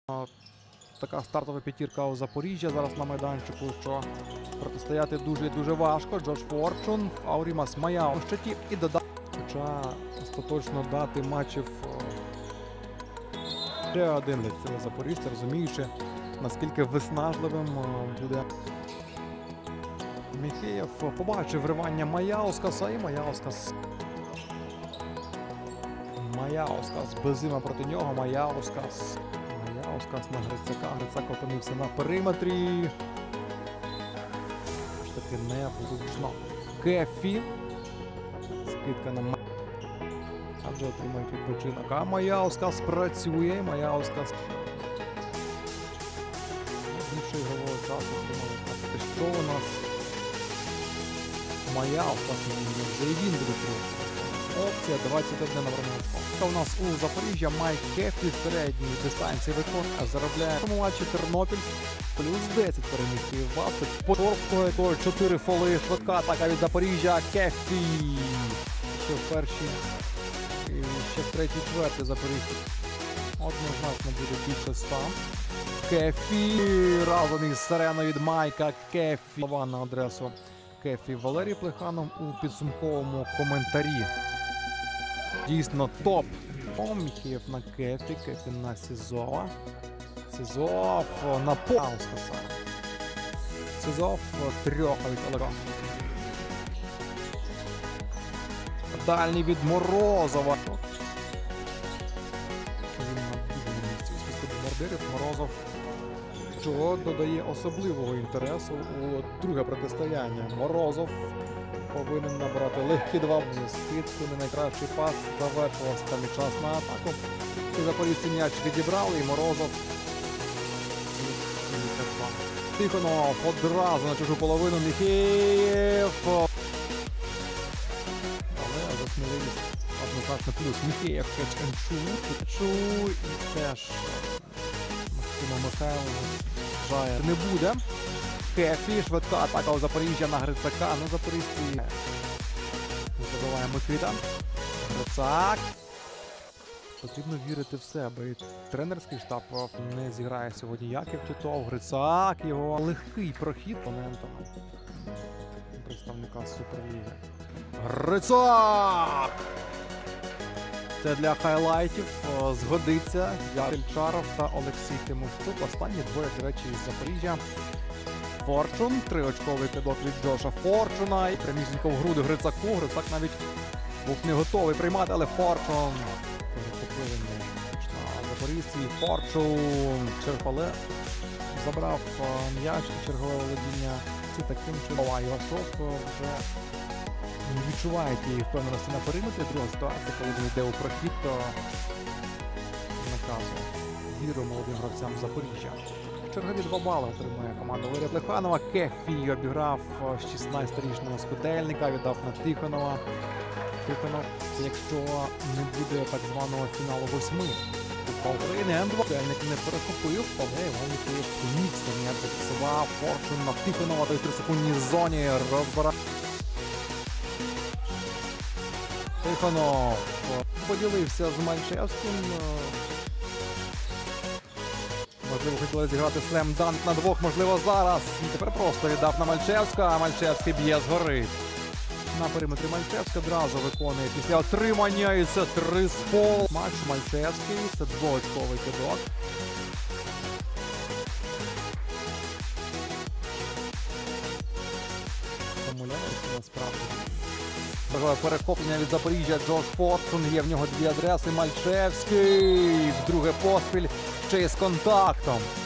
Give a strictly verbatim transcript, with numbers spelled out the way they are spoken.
Така стартова п'ятірка у Запоріжжя зараз на майданчику, що протистояти дуже-дуже важко. Джош Форчун, Аурімас Маяо у щиті і додав. Хоча остаточно дати матчів ще один для цього запоріжця, розуміючи, наскільки виснажливим буде. Міхеєв побачив вривання Маяускаса і Маяускас. Маяускас безима проти нього, Маяускас. Маяускас на Грицака, Грицак опинився на периметрі. Ж таки невзучно. Кефі. Скидка на Маяускас. Адже отримають відпочинок. А Маяускас працює, Маяускас. Більше ігрового часу отримали. Що у нас? Маяускас вже і він буде тривати. Опція двадцять один на варіант. У нас у Запоріжжя Майк Кефі в середній дистанції виконує, заробляє в цьому матчі Тернопіль плюс десять переміг Баскет. По чотири фоли, швидка атака від Запоріжжя. Кефі. Ще в першій, і ще в третій чверті Запоріжжя. Однозначно буде більше ста. Кефі разом із сиреною від Майка Кефі. На адресу Кефі Валерій Плеханов у підсумковому коментарі. Дійсно топ. О, Міхеєв на Кефі, Кефі на Сізова. Сізов на Паускаса. Сізов трьох від Олега. Дальній від Морозова. Він на другому місці у списку бомбардирів. Морозов, що додає особливого інтересу у друге протистояння. Морозов повинен набрати легкі два скидку, не найкращий пас, завершувався там і час на атаку. І запоріжці м'яч відібрали, і Морозов. Тихонов одразу на чужу половину, Міхеєв. Але за сміливість однозначно плюс. Міхеєв, Кеченчу, Кечу і теж Максима Михайлова жає не буде. Кефі, швидка атака у Запоріжжя на Грицака. Ну, запоріжці. Не забуваємо Микита. Грицак. Потрібно вірити в себе. І тренерський штаб не зіграє сьогодні Яків Титов. Грицак, його легкий прохід опонентом представника Суперліги. Грицак! Це для хайлайтів згодиться. Ячаров та Олексій Тимощук. Останні двоє, до речі, із Запоріжжя. Форчун, триочковий кидок від Джоша Форчуна і прямісінько в груди Грицаку. Грицак навіть був не готовий приймати, але Форчун перехопили на запорізьці. Форчун Черфале забрав м'яч і чергове володіння. Це таким чином Йософ вже не відчуває тієї впевненості на периметрі. Друга ситуація, коли він йде у прохід, то наказує віру молодим гравцям Запоріжжя. Чергові два бали отримує команда Валерія Плеханова. Кефі обіграв шістнадцятирічного Скудельника, віддав на Тихонова. Тихонов, якщо не буде так званого фіналу восьми Кубка України, Скудельник не перехопив, але Іван Міхеєв міцно не зафіксував. Форчун на Тихонова, до трисекундній зоні розбирає. Тихонов поділився з Мальчевським. Можливо, хотіли зіграти слем-данк на двох, можливо, зараз. І тепер просто віддав на Мальчевська, а Мальчевський б'є згори. На периметрі Мальчевська одразу виконує після отримання, і це три з пол. Матч Мальчевський, це двоочковий кидок. Помиляється насправді. Перехоплення від Запоріжжя. Джош Форчун, є в нього дві адреси. Мальчевський, вдруге поспіль, ще й з контактом.